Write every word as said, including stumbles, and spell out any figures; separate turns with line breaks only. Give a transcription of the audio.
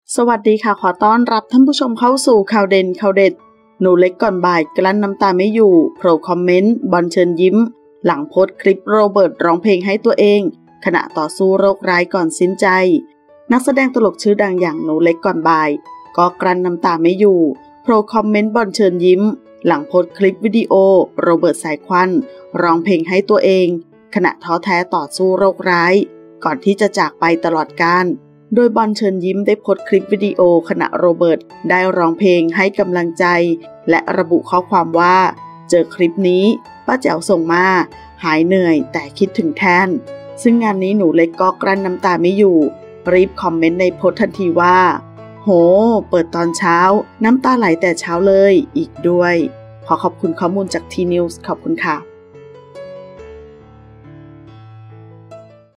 สวัสดีค่ะขอต้อนรับท่านผู้ชมเข้าสู่ข่าวเด่นข่าวเด็ดหนูเล็กก่อนบ่ายกลั้นน้ำตาไม่อยู่โผล่คอมเมนต์บอลเชิญยิ้มหลังโพสต์คลิปโรเบิร์ตร้องเพลงให้ตัวเองขณะต่อสู้โรคร้ายก่อนสิ้นใจนักแสดงตลกชื่อดังอย่างหนูเล็กก่อนบ่ายก็กลั้นน้ำตาไม่อยู่โผล่คอมเมนต์บอลเชิญยิ้มหลังโพสต์คลิปวิดีโอโรเบิร์ตสายควันร้องเพลงให้ตัวเองขณะท้อแท้ต่อสู้โรคร้ายก่อนที่จะจากไปตลอดกาลโดยบอลเชิญยิ้มได้โพสต์คลิปวิดีโอขณะโรเบิร์ตได้ร้องเพลงให้กำลังใจและระบุข้อความว่าเจอคลิปนี้ป้าแจ๋วส่งมาหายเหนื่อยแต่คิดถึงแทนซึ่งงานนี้หนูเล็กก็กลั้นน้ำตาไม่อยู่รีบคอมเมนต์ในโพสต์ทันทีว่าโหเปิดตอนเช้าน้ำตาไหลแต่เช้าเลยอีกด้วยขอขอบคุณข้อมูลจากทีนิวส์ขอบคุณค่ะ